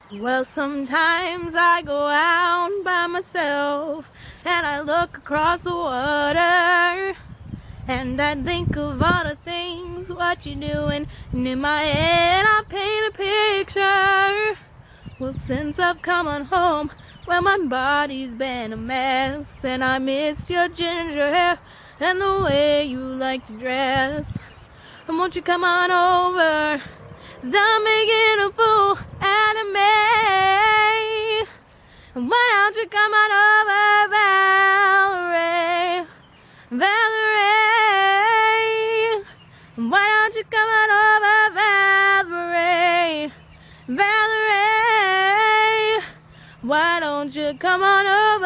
Well, sometimes I go out by myself and I look across the water and I think of all the things what you're doing, and in my head I paint a picture. Well, since I've come on home, well, my body's been a mess, and I missed your ginger hair and the way you like to dress. And won't you come on over? 'Cause I'm making a fool out of me. Why don't you come on over, Valerie? Valerie. Why don't you come on over, Valerie? Valerie. Why don't you come on over?